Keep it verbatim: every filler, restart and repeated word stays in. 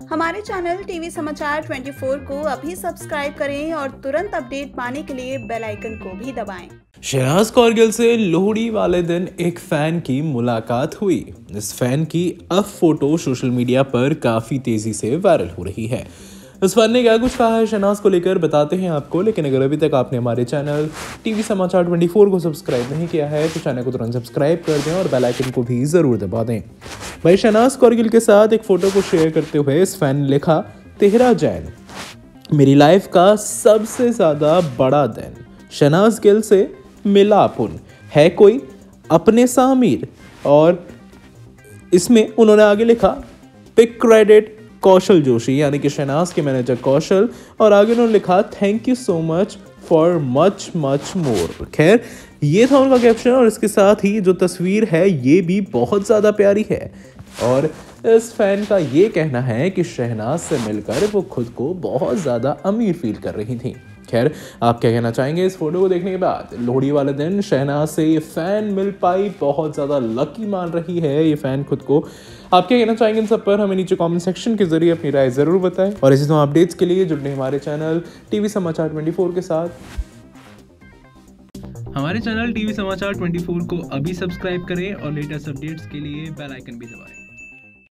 हमारे channel TV समाचार चौबीस को अभी सब्सक्राइब करें और तुरंत अपडेट पाने के लिए बेल आइकन को भी दबाएं। शहनाज कौरगिल से लोहड़ी वाले दिन एक फैन की मुलाकात हुई। इस फैन की अब फोटो सोशल मीडिया पर काफी तेजी से वायरल हो रही है। इस फैन ने क्या कुछ कहा है शहनाज को लेकर बताते हैं आपको, लेकिन अगर अभी तक आपने हमारे चैनल टीवी समाचार चौबीस को सब्सक्राइब नहीं किया है तो चैनल को तुरंत सब्सक्राइब कर दें और बेल आइकन को भी जरूर दबा दें। भाई शहनाज कौरगिल के साथ एक फोटो को शेयर करते हुए इस फैन ने लिखा, तेहरा जैन मेरी लाइफ का सबसे ज्यादा बड़ा दिन, शहनाज गिल से मिला अपुन है कोई अपने सा अमीर। और इसमें उन्होंने आगे लिखा, पिक क्रेडिट कौशल जोशी यानी कि शहनाज के मैनेजर कौशल, और आगे उन्होंने लिखा, thank you so much for much much more. खैर ये था उनका कैप्शन और इसके साथ ही जो तस्वीर है ये भी बहुत ज़्यादा प्यारी है। और इस फैन का ये कहना है कि शहनाज से मिलकर वो खुद को बहुत ज़्यादा अमीर फील कर रही थी। खैर आप क्या कहना चाहेंगे इस फोटो को देखने के बाद? लोहड़ी वाले दिन शहनाज से ये फैन मिल पाई, बहुत ज़्यादा लकी मान रही है ये फैन खुद को। आप क्या कहना चाहेंगे इन सब पर? हमें नीचे कमेंट सेक्शन के जरिए अपनी राय जरूर बताएं और इसी तरह अपडेट्स के लिए जुड़ने हमारे चैनल टीवी समाचार चौबीस के साथ। हमारे चैनल टीवी समाचार चौबीस को अभी सब्सक्राइब करें और लेटेस्ट अपडेट्स के लिए बेल आइकन भी दबाएं।